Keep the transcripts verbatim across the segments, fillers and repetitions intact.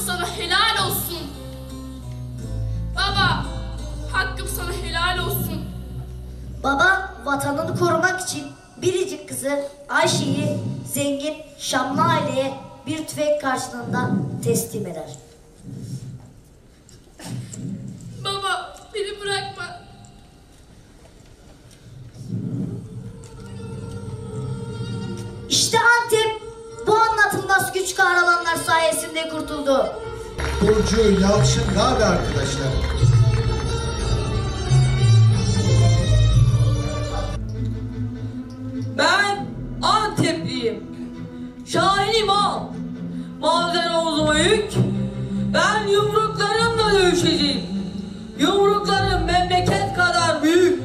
sana helal olsun. Baba, hakkım sana helal olsun. Baba vatanını korumak için biricik kızı Ayşe'yi zengin Şamlı aileye bir tüfek karşılığında teslim eder. Baba, beni bırakma. İşte Antep bu anlatılmaz güç kahramanlar sayesinde kurtuldu. Burcu, Yalçın ne haber arkadaşlar? Ben Antepliyim. Şahin İmam. Mazen omzuma yük. Ben yumruklarımla dövüşeceğim. Yumruklarım memleket kadar büyük.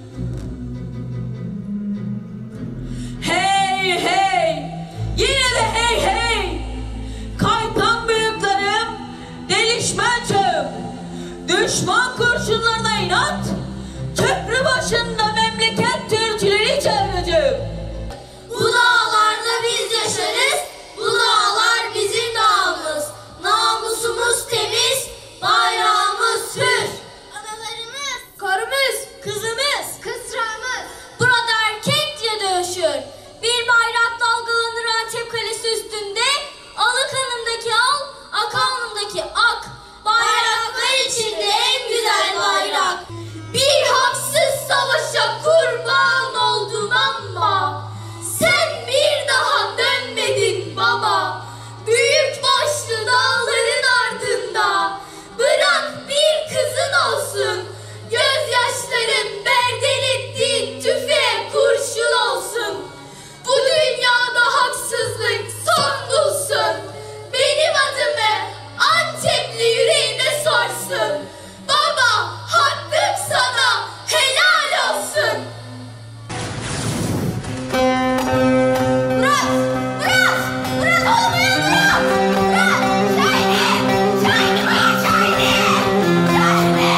Hey hey. Yine de hey hey. Kaytan büyüklerim. Delişmen çağım. Düşman kurşunlarına inat. Köprü başında memleket Türkçüleri çağıracağım. Bu dağlarda biz yaşarız, bu dağlar bizim dağımız. Namusumuz temiz, bayrağımız hür. Analarımız, karımız, kızımız, kısrağımız. Burada erkekçe dövüşür. Bir bayrak dalgalanır Antep Kalesi üstünde. Alıkanımdaki al, akanımdaki ak. Bayraklar içinde en güzel bayrak. Bir haksız savaşa kurban oldun ama sen bir daha dönmedin baba. Büyük başlı dağların ardında bırak bir kızın olsun. Gözyaşların berden ettiğin tüfeğe kurşun olsun. Bu dünyada haksızlık son bulsun. Benim adımı Antepli yüreğine sarsın. Baba, hakkım sana helal olsun. Bırak, bırak, bırak oğlum ya, bırak. Bırak, Şahin'i, Şahin'i bırak, Şahin'i. Şahin'i,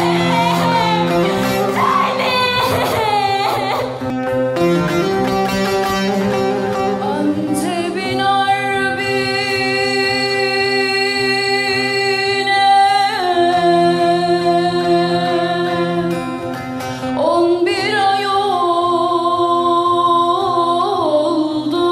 Şahin'i. Antep'in harbine on bir ay oldu.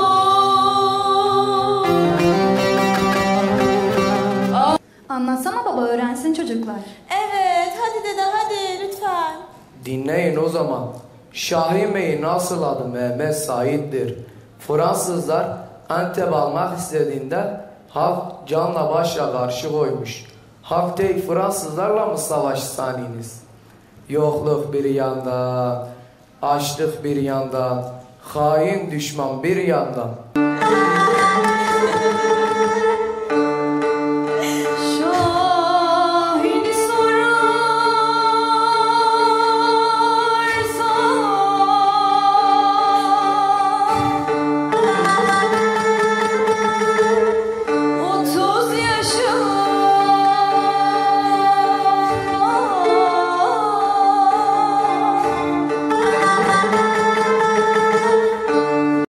Anlatsana baba, öğrensin çocuklar. Evet, hadi dede hadi lütfen. Dinleyin o zaman. Şahin Bey'in asıl adı Mehmet Said'dir. Fransızlar Antep almak istediğinde halk canla başla karşı koymuş. Halk tek Fransızlarla mı savaşsanız? Yokluk bir yandan, açlık bir yandan, hain düşman bir yandan.